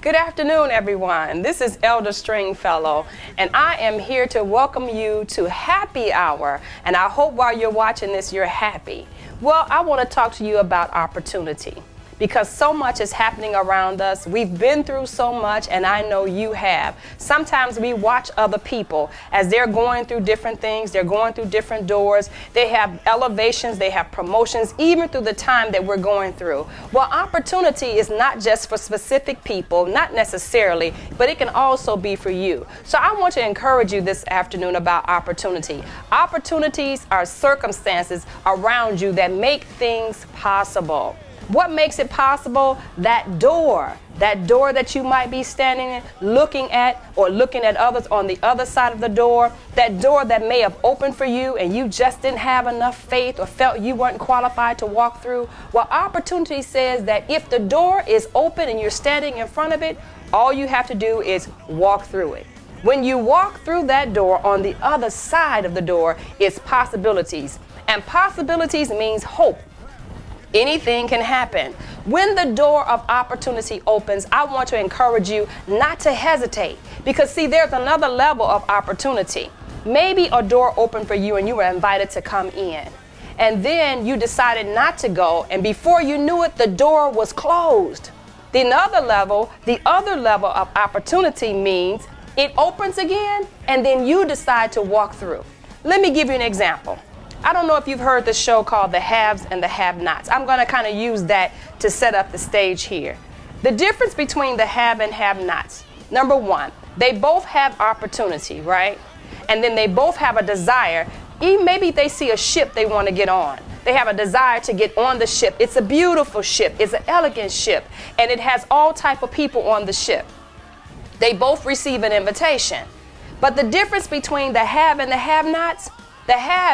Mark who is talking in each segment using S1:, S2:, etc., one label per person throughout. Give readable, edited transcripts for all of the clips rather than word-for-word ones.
S1: Good afternoon, everyone. This is Elder Stringfellow, and I am here to welcome you to Happy Hour. And I hope while you're watching this, you're happy. Well, I want to talk to you about opportunity, because so much is happening around us. We've been through so much, and I know you have. Sometimes we watch other people as they're going through different things. They're going through different doors. They have elevations. They have promotions, even through the time that we're going through. Well, opportunity is not just for specific people, not necessarily, but it can also be for you. So I want to encourage you this afternoon about opportunity. Opportunities are circumstances around you that make things possible. What makes it possible? That door that you might be standing in, looking at others on the other side of the door, that door that may have opened for you and you just didn't have enough faith or felt you weren't qualified to walk through. Well, opportunity says that if the door is open and you're standing in front of it, all you have to do is walk through it. When you walk through that door, on the other side of the door is possibilities. And possibilities means hope. Anything can happen. When the door of opportunity opens, I want to encourage you not to hesitate, because see, there's another level of opportunity. Maybe a door opened for you and you were invited to come in, and then you decided not to go, and before you knew it, the door was closed. The other level of opportunity means it opens again, and then you decide to walk through. Let me give you an example. I don't know if you've heard the show called The Haves and the Have-Nots. I'm going to kind of use that to set up the stage here. The difference between the have and have-nots. Number one, they both have opportunity, right? And then they both have a desire. Maybe they see a ship they want to get on. They have a desire to get on the ship. It's a beautiful ship. It's an elegant ship. And it has all type of people on the ship. They both receive an invitation. But the difference between the have and the have-nots, the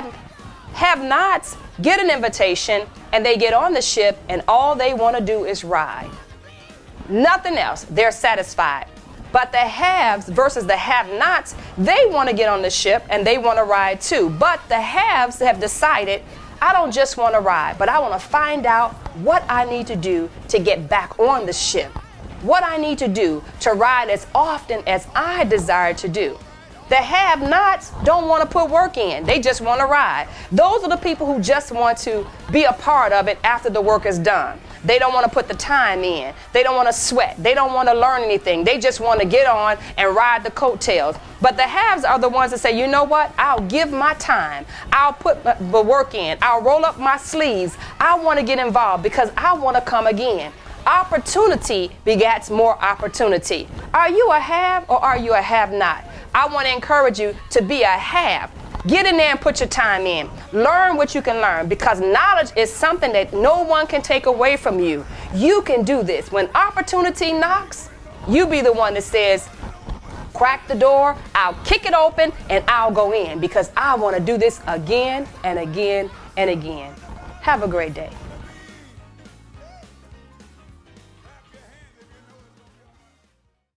S1: have-nots get an invitation and they get on the ship and all they want to do is ride. Nothing else. They're satisfied. But the haves versus the have-nots, they want to get on the ship and they want to ride too. But the haves have decided, I don't just want to ride, but I want to find out what I need to do to get back on the ship. What I need to do to ride as often as I desire to do. The have-nots don't want to put work in. They just want to ride. Those are the people who just want to be a part of it after the work is done. They don't want to put the time in. They don't want to sweat. They don't want to learn anything. They just want to get on and ride the coattails. But the haves are the ones that say, you know what? I'll give my time. I'll put the work in. I'll roll up my sleeves. I want to get involved because I want to come again. Opportunity begets more opportunity. Are you a have or are you a have-not? I want to encourage you to be a have. Get in there and put your time in. Learn what you can learn, because knowledge is something that no one can take away from you. You can do this. When opportunity knocks, you be the one that says, crack the door, I'll kick it open, and I'll go in because I want to do this again and again and again. Have a great day.